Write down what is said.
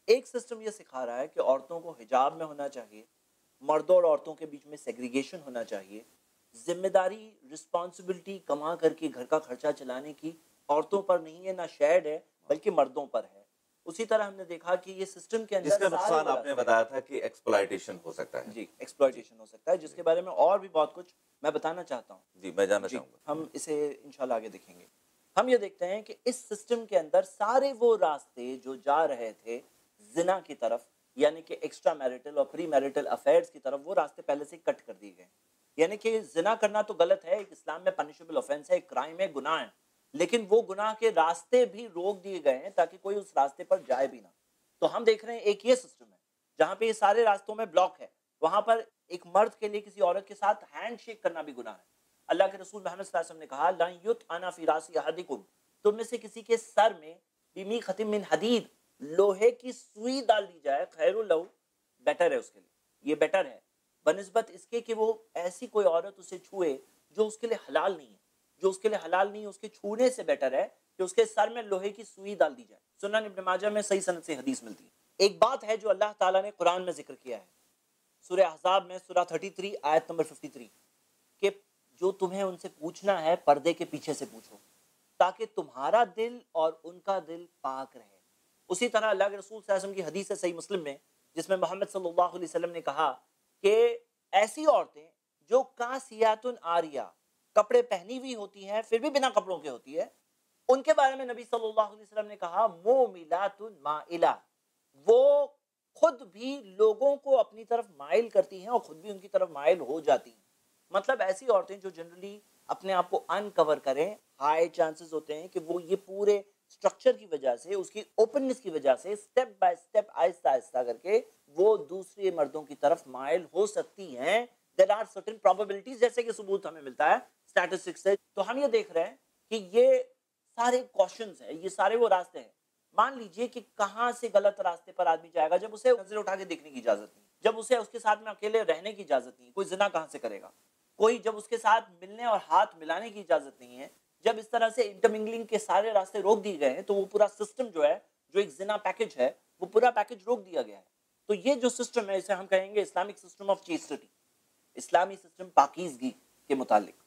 ایک سسٹم یہ سکھا رہا ہے کہ عورتوں کو حجاب میں ہونا چاہیے، مردوں اور عورتوں کے بیچ میں سیگریگیشن ہونا چاہیے، ذمہ داری رسپانسبلٹی کما کر کے گھر کا خرچہ چلانے کی عورتوں پر نہیں ہے، نہ شیڈ ہے بلکہ مردوں پر ہے۔ اسی طرح ہم نے دیکھا کہ یہ سسٹم کے اندر جس کا نقصان آپ نے بتایا تھا کہ ایکسپلائٹیشن ہو سکتا ہے، جی ایکسپلائٹیشن ہو سکتا ہے، جس کے بارے میں اور بھی بہت کچھ میں بتانا چاہتا ہوں۔ جی میں جاننا چاہوں گا۔ ہم اسے انشاءاللہ آگے دیکھیں گے۔ ہم یہ دیکھتے ہیں کہ اس سسٹم کے اندر سارے وہ راستے جو جا رہے تھے زنا کی طرف، یعنی کہ ایکسٹرا میریٹل اور پری میریٹل افیئرز کی طرف، وہ راستے پہلے سے کٹ کر دیے گئے۔ یعنی کہ زنا کرنا تو غلط ہے، ایک اسلام میں پنشبل آفینس ہے، ایک کرائم ہے، گناہ ہے، لیکن وہ گناہ کے راستے بھی روک دیے گئے ہیں تاکہ کوئی اس راستے پر جائے بھی نہ۔ تو ہم دیکھ رہے ہیں ایک یہ سسٹم ہے جہاں پہ یہ سارے راستوں میں بلاک ہے، وہاں پر ایک مرد کے لیے کسی عورت کے ساتھ ہینڈ شیک کرنا بھی گناہ ہے۔ اللہ کے رسول محمد صلی اللہ علیہ وسلم نے کہا لَن یُطْعَنَ فِی رَأْسِ أَحَدِکُم، تم میں سے کسی کے سر میں بِمِیخَةٍ مِّن حدید، لوہے کی سوئی ڈال دی جائے، خیر لہ، بیٹر ہے اس کے لیے، یہ بیٹر ہے بنسبت اس کے کہ وہ ایسی کوئی عورت اسے چھوئے جو اس کے لیے حلال نہیں ہے، جو اس کے لیے حلال نہیں ہے، اس کے چھونے سے بیٹر ہے کہ اس کے سر میں لوہے کی سوئی ڈال دی جائے۔ سنن ابن ماجہ میں صحیح سند سے حدیث ملتی ہے۔ ایک بات ہے جو اللہ تعالیٰ نے قرآن میں ذکر کیا ہے، سورہ احزاب میں سورہ 33 آیت نمبر 53، کہ جو تمہیں ان سے پوچھنا ہے پردے کے پیچھے سے پوچھو تاکہ تمہارا دل اور ان کا دل پاک رہے۔ اسی طرح اللہ کے رسول صلی اللہ علیہ وسلم کی حدیث ہے صحیح مسلم میں، جس میں محمد صلی اللہ علیہ وسلم نے کہا کہ ایسی عورتیں جو کاسیات عاریہ، کپڑے پہنی ہوئی ہوتی ہیں پھر بھی بنا کپڑوں کے ہوتی ہے، ان کے بارے میں نبی صلی اللہ علیہ وسلم نے کہا موملات مائلہ، وہ خود بھی لوگوں کو اپنی طرف مائل کرتی ہیں اور خود بھی ان کی طرف مائل ہو جاتی ہیں۔ مطلب ایسی عورتیں جو جنرلی اپنے آپ کو انکور کریں، ہائی چانسز ہوتے ہیں کہ وہ یہ پورے سٹرکچر کی وجہ سے، اس کی اوپننس کی وجہ سے، سٹیپ بائی سٹیپ آہستہ آہستہ کر کے وہ دوسرے مردوں کی طرف مائل ہو سکتی ہیں۔ there are certain probabilities، جیسے کہ ثبوت ہمیں ملتا ہے اسٹیٹسٹکس سے۔ تو ہم یہ دیکھ رہے ہیں کہ یہ سارے کوشچنز ہیں، یہ سارے وہ راستے ہیں۔ مان لیجئے کہ کہاں سے غلط راستے پر آدمی جائے گا جب اسے نظر اٹھا کے دیکھنے کی اجازت نہیں، جب اسے اس کے ساتھ میں اکیلے رہنے کی اجازت نہیں، کوئی زنا کہاں سے کرے گا، کوئی جب اس کے ساتھ ملنے اور ہاتھ ملانے کی اجازت نہیں ہے، جب اس طرح سے انٹرمنگلنگ کے سارے راستے روک دیے گئے ہیں، تو وہ پورا سسٹم جو ہے، جو ایک زنا پیکج ہے، وہ پورا پیکج روک دیا گیا ہے۔ تو یہ جو سسٹم ہے اسے ہم کہیں گے اسلامک سسٹم آف چیسٹی، اسلامی سسٹم پاکیزگی کے متعلق۔